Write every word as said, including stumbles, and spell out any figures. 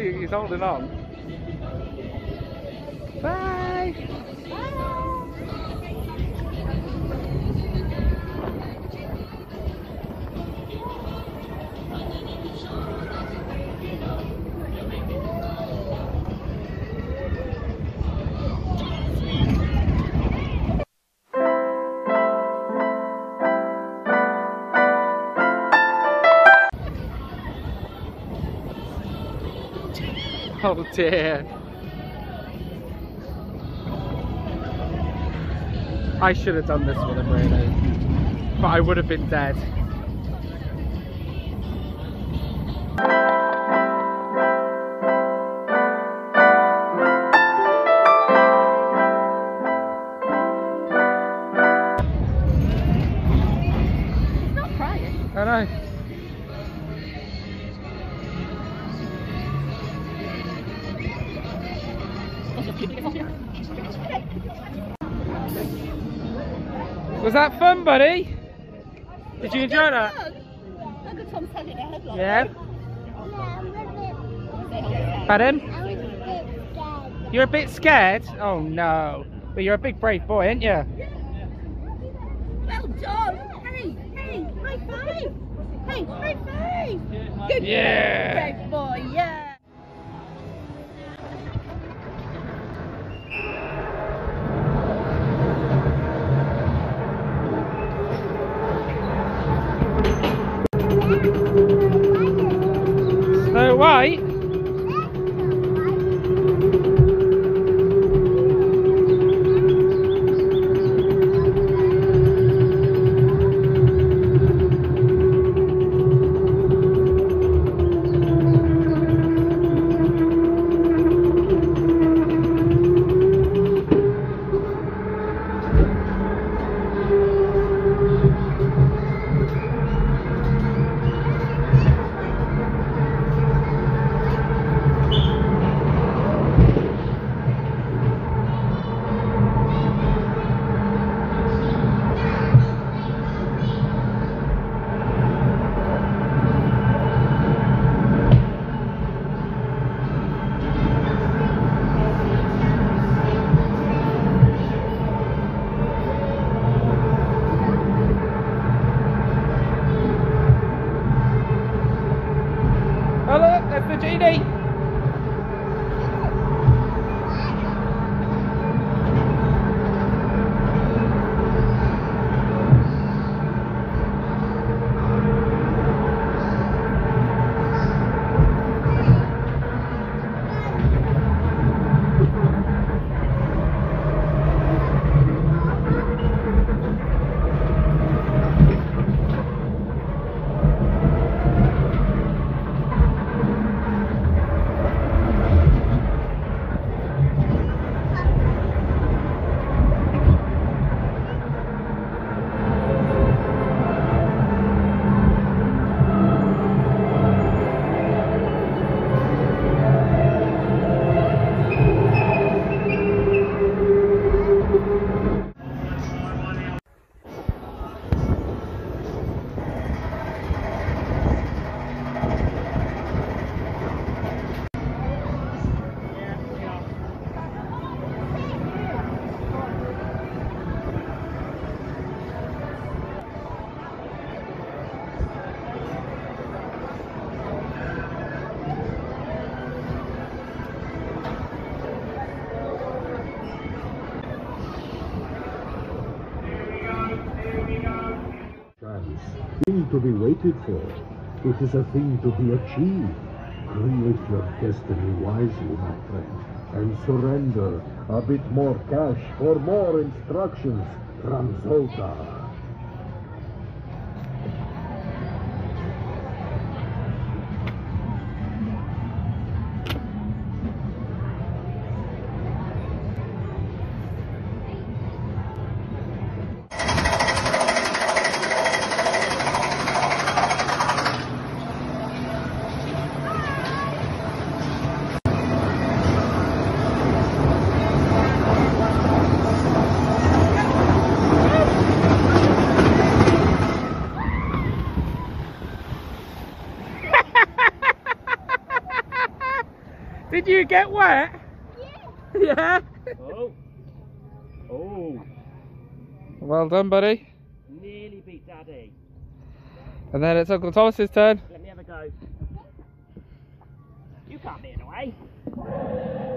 he, he's holding on. Bye! Oh dear. I should have done this with him really, but I would have been dead. He's not crying. I know. Was that fun, buddy? Did you enjoy that? Look at Tom's head in a headlock. Yeah. Yeah, Pardon? I was a bit scared. You're a bit scared? Oh no. But you're a big brave boy, aren't you? well done. Hey, hey, high five. Hey, high five. Good Yeah. brave boy, yeah. Snow White? Oh look, that's the genie! Thing to be waited for. It is a thing to be achieved. Create your destiny wisely, my friend, and surrender a bit more cash for more instructions from Zoltar. Did you get wet? Yeah. Yeah. Oh. Oh. Well done, buddy. Nearly beat Daddy. And then it's Uncle Thomas's turn. Let me have a go. You can't be in the way.